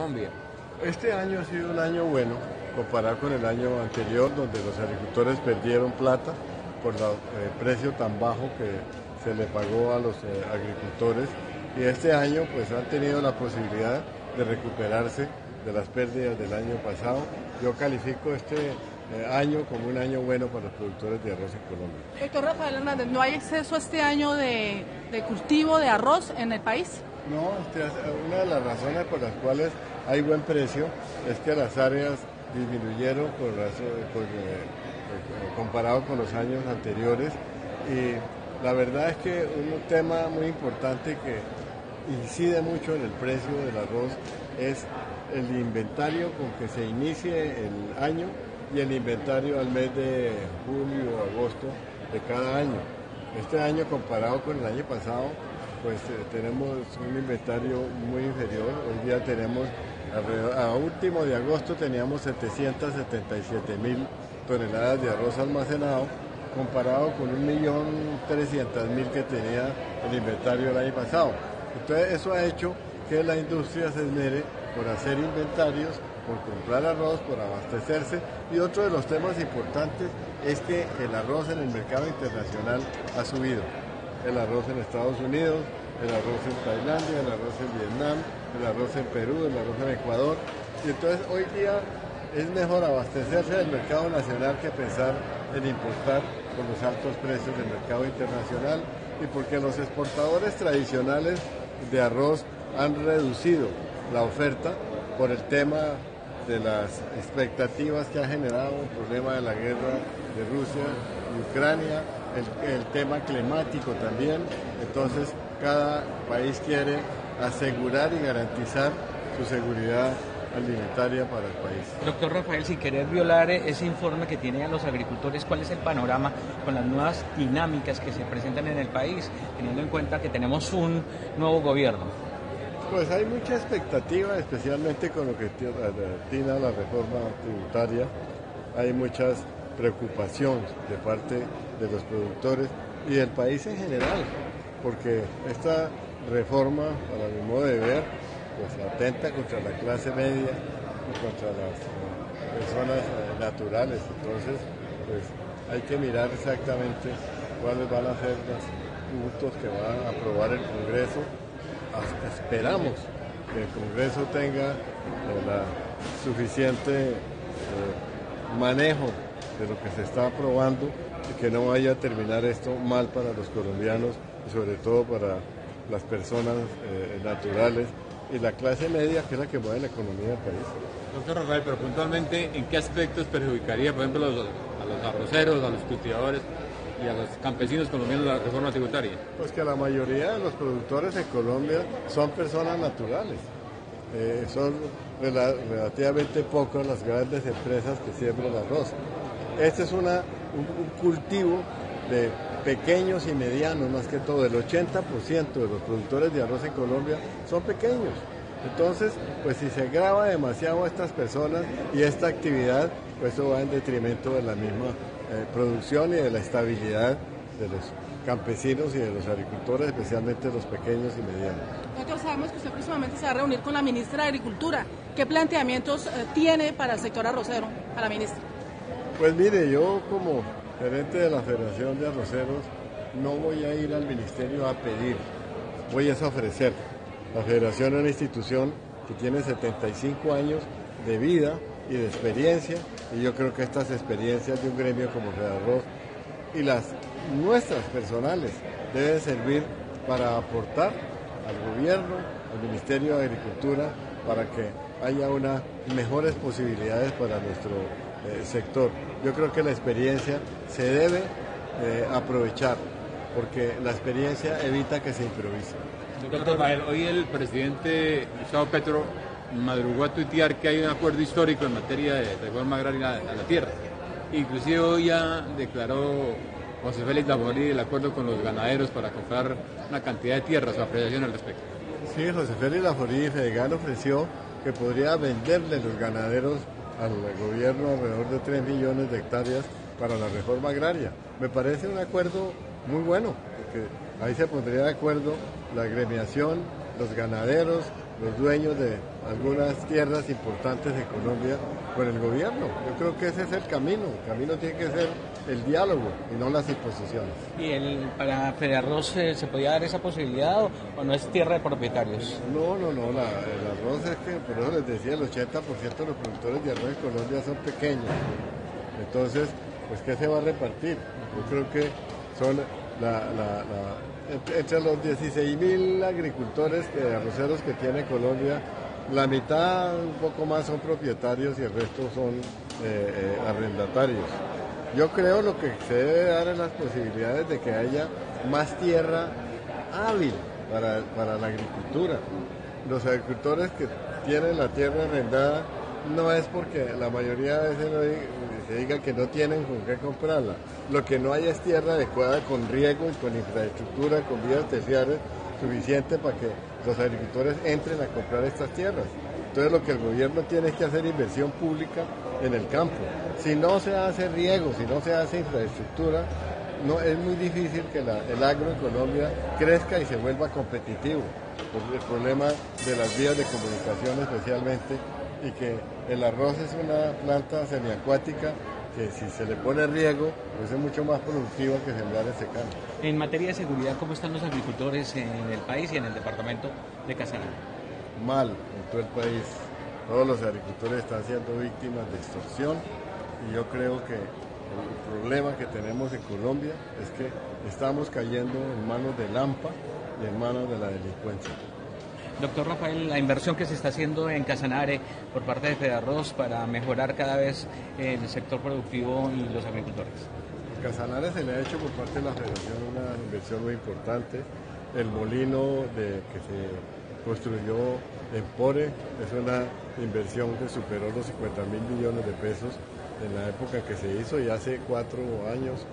Colombia. Este año ha sido un año bueno, comparado con el año anterior, donde los agricultores perdieron plata por el precio tan bajo que se le pagó a los agricultores. Y este año pues han tenido la posibilidad de recuperarse de las pérdidas del año pasado. Yo califico este año como un año bueno para los productores de arroz en Colombia. Doctor Rafael Hernández, ¿no hay exceso este año de cultivo de arroz en el país? No, una de las razones por las cuales hay buen precio es que las áreas disminuyeron comparado con los años anteriores, y la verdad es que un tema muy importante que incide mucho en el precio del arroz es el inventario con que se inicie el año y el inventario al mes de julio o agosto de cada año. Este año, comparado con el año pasado, pues tenemos un inventario muy inferior. Hoy día tenemos, a último de agosto teníamos 777.000 toneladas de arroz almacenado, comparado con 1.300.000 que tenía el inventario el año pasado. Entonces eso ha hecho que la industria se esmere por hacer inventarios, por comprar arroz, por abastecerse. Y otro de los temas importantes es que el arroz en el mercado internacional ha subido. El arroz en Estados Unidos, el arroz en Tailandia, el arroz en Vietnam, el arroz en Perú, el arroz en Ecuador. Y entonces hoy día es mejor abastecerse del mercado nacional que pensar en importar por los altos precios del mercado internacional, y porque los exportadores tradicionales de arroz han reducido la oferta por el tema de las expectativas que ha generado el problema de la guerra de Rusia y Ucrania, el tema climático también. Entonces cada país quiere asegurar y garantizar su seguridad alimentaria para el país. Doctor Rafael, sin querer violar ese informe que tiene a los agricultores, ¿cuál es el panorama con las nuevas dinámicas que se presentan en el país, teniendo en cuenta que tenemos un nuevo gobierno? Pues hay mucha expectativa, especialmente con lo que atina la reforma tributaria. Hay muchas preocupaciones de parte de los productores y del país en general, porque esta reforma, para mi modo de ver, pues atenta contra la clase media y contra las personas naturales. Entonces, pues hay que mirar exactamente cuáles van a ser los puntos que va a aprobar el Congreso. Esperamos que el Congreso tenga suficiente manejo de lo que se está aprobando y que no vaya a terminar esto mal para los colombianos y sobre todo para las personas naturales y la clase media, que es la que mueve la economía del país. Doctor Rafael, pero puntualmente, ¿en qué aspectos perjudicaría, por ejemplo, a los arroceros, a los cultivadores y a los campesinos colombianos la reforma tributaria? Pues que la mayoría de los productores en Colombia son personas naturales. Son relativamente pocas las grandes empresas que siembran arroz. Este es un cultivo de pequeños y medianos, más que todo. El 80% de los productores de arroz en Colombia son pequeños. Entonces, pues si se grava demasiado a estas personas y esta actividad, pues eso va en detrimento de la misma producción y de la estabilidad de los campesinos y de los agricultores, especialmente los pequeños y medianos. Nosotros sabemos que usted próximamente se va a reunir con la ministra de Agricultura. ¿Qué planteamientos tiene para el sector arrocero a la ministra? Pues mire, yo como gerente de la Federación de Arroceros no voy a ir al ministerio a pedir, voy a ofrecer. La Federación es una institución que tiene 75 años de vida y de experiencia, y yo creo que estas experiencias de un gremio como Fedarroz y las nuestras personales deben servir para aportar al gobierno, al Ministerio de Agricultura, para que haya unas mejores posibilidades para nuestro sector. Yo creo que la experiencia se debe aprovechar, porque la experiencia evita que se improvise. Doctor Rafael, hoy el presidente Gustavo Petro madrugó a tuitear que hay un acuerdo histórico en materia de reforma agraria a la tierra. Inclusive hoy ya declaró José Félix Laforí el acuerdo con los ganaderos para comprar una cantidad de tierra, su apreciación al respecto. Sí, José Félix Laforí Fedegan ofreció que podría venderle los ganaderos al gobierno alrededor de 3 millones de hectáreas para la reforma agraria. Me parece un acuerdo muy bueno, porque ahí se pondría de acuerdo la agremiación, los ganaderos los dueños de algunas tierras importantes de Colombia con el gobierno. Yo creo que ese es el camino tiene que ser el diálogo y no las imposiciones. ¿Y para Fedearroz se podía dar esa posibilidad o no es tierra de propietarios? No, el arroz es que, por eso les decía, el 80% de los productores de arroz en Colombia son pequeños. Entonces, pues, ¿qué se va a repartir? Yo creo que son entre los 16.000 agricultores arroceros que tiene Colombia, la mitad, un poco más, son propietarios y el resto son arrendatarios. Yo creo lo que se debe dar es las posibilidades de que haya más tierra hábil para la agricultura. Los agricultores que tienen la tierra arrendada no es porque la mayoría de veces se diga que no tienen con qué comprarla. Lo que no hay es tierra adecuada con riego y con infraestructura, con vías terciarias suficiente para que los agricultores entren a comprar estas tierras. Entonces lo que el gobierno tiene que hacer inversión pública en el campo. Si no se hace riego, si no se hace infraestructura, no, es muy difícil que el agro en Colombia crezca y se vuelva competitivo. Por el problema de las vías de comunicación especialmente, y que el arroz es una planta semiacuática que si se le pone riego, pues es mucho más productiva que sembrar en secano. En materia de seguridad, ¿cómo están los agricultores en el país y en el departamento de Casanare? Mal en todo el país. Todos los agricultores están siendo víctimas de extorsión y yo creo que el problema que tenemos en Colombia es que estamos cayendo en manos del AMPA y en manos de la delincuencia. Doctor Rafael, la inversión que se está haciendo en Casanare por parte de Fedearroz para mejorar cada vez el sector productivo y los agricultores. En Casanare se le ha hecho por parte de la Federación una inversión muy importante. El molino que se construyó en Pore es una inversión que superó los 50.000 millones de pesos en la época que se hizo y hace 4 años.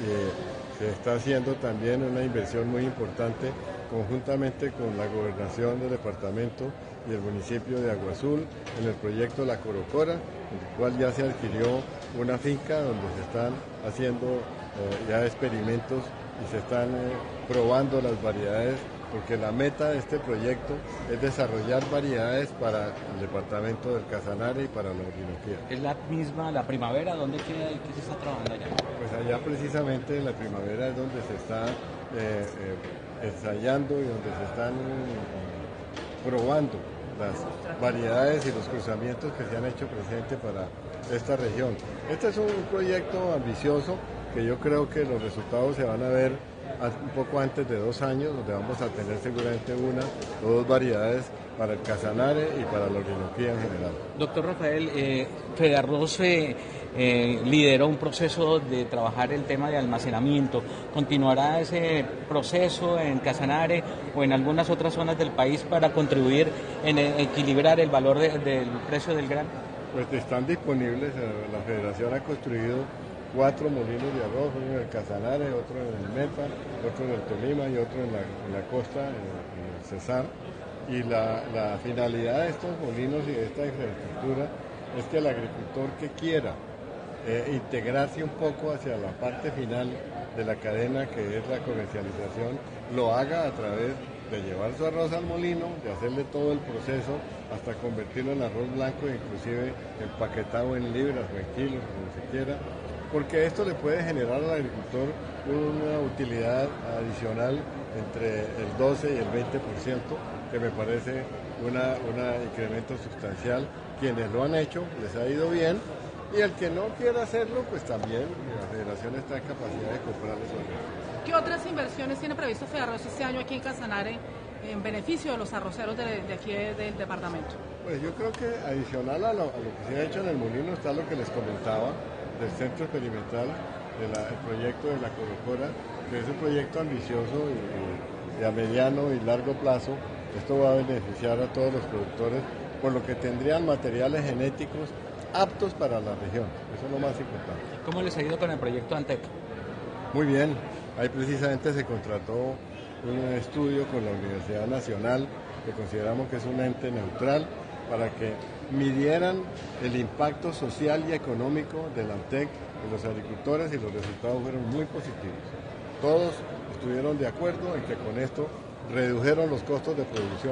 Se está haciendo también una inversión muy importante conjuntamente con la gobernación del departamento y el municipio de Agua Azul en el proyecto La Corocora, en el cual ya se adquirió una finca donde se están haciendo ya experimentos y se están probando las variedades, porque la meta de este proyecto es desarrollar variedades para el departamento del Casanare y para la Orinoquía. ¿Es la misma la primavera? ¿Dónde queda y qué se está trabajando allá? Pues allá precisamente en la primavera es donde se está ensayando y donde se están probando las variedades y los cruzamientos que se han hecho presente para esta región. Este es un proyecto ambicioso que yo creo que los resultados se van a ver un poco antes de 2 años, donde vamos a tener seguramente 1 o 2 variedades para el Casanare y para la Orinoquía en general. Doctor Rafael, Fedearroz lideró un proceso de trabajar el tema de almacenamiento. ¿Continuará ese proceso en Casanare o en algunas otras zonas del país para contribuir en equilibrar el valor del precio del grano? Pues están disponibles. La Federación ha construido 4 molinos de arroz, uno en el Casanare, otro en el Meta, otro en el Tolima y otro en la costa, en el Cesar. Y la finalidad de estos molinos y de esta infraestructura es que el agricultor que quiera integrarse un poco hacia la parte final de la cadena, que es la comercialización, lo haga a través de llevar su arroz al molino, de hacerle todo el proceso hasta convertirlo en arroz blanco, inclusive empaquetado en libras o en kilos, como se quiera, porque esto le puede generar al agricultor una utilidad adicional entre el 12 y el 20%, que me parece un incremento sustancial. Quienes lo han hecho les ha ido bien, y el que no quiera hacerlo, pues también la Federación está en capacidad de comprarle su arroz. ¿Qué otras inversiones tiene previsto Fedearroz este año aquí en Casanare en beneficio de los arroceros de aquí del departamento? Pues yo creo que adicional a lo que se ha hecho en el molino está lo que les comentaba del centro experimental, el proyecto de la Corocora, que es un proyecto ambicioso y a mediano y largo plazo. Esto va a beneficiar a todos los productores, por lo que tendrían materiales genéticos aptos para la región. Eso es lo más importante. ¿Cómo les ha ido con el proyecto Antec? Muy bien. Ahí precisamente se contrató un estudio con la Universidad Nacional, que consideramos que es un ente neutral, para que midieran el impacto social y económico del Antec en los agricultores, y los resultados fueron muy positivos. Todos estuvieron de acuerdo en que con esto redujeron los costos de producción,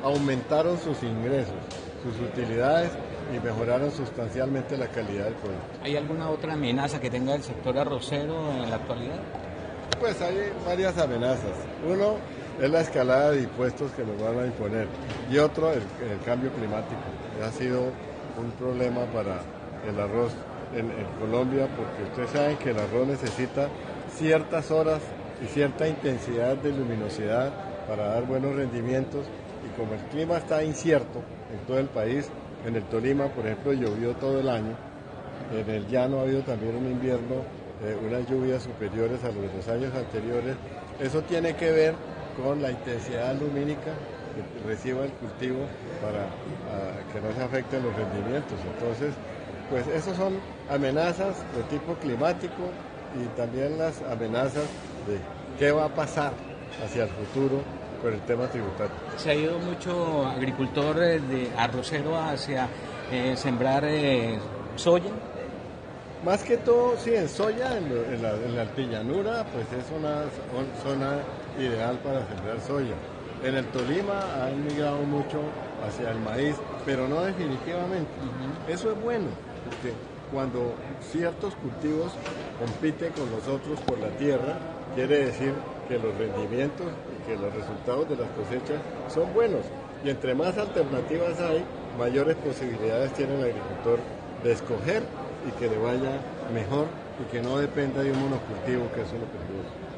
aumentaron sus ingresos, sus utilidades y mejoraron sustancialmente la calidad del producto. ¿Hay alguna otra amenaza que tenga el sector arrocero en la actualidad? Pues hay varias amenazas. Uno es la escalada de impuestos que nos van a imponer y otro el cambio climático. Ha sido un problema para el arroz en Colombia porque ustedes saben que el arroz necesita ciertas horas y cierta intensidad de luminosidad para dar buenos rendimientos y como el clima está incierto en todo el país, en el Tolima, por ejemplo, llovió todo el año, en el llano ha habido también un invierno, unas lluvias superiores a los de los años anteriores, eso tiene que ver con la intensidad lumínica que reciba el cultivo para que no se afecten los rendimientos. Entonces, pues esas son amenazas de tipo climático y también las amenazas de qué va a pasar hacia el futuro con el tema tributario. Se ha ido mucho agricultor de arrocero hacia sembrar soya. Más que todo, sí, en soya, en la altillanura, pues es una zona ideal para sembrar soya. En el Tolima han migrado mucho hacia el maíz, pero no definitivamente. Eso es bueno, porque cuando ciertos cultivos compiten con los otros por la tierra, quiere decir que los rendimientos y que los resultados de las cosechas son buenos. Y entre más alternativas hay, mayores posibilidades tiene el agricultor de escoger y que le vaya mejor y que no dependa de un monocultivo, que eso es lo que produce.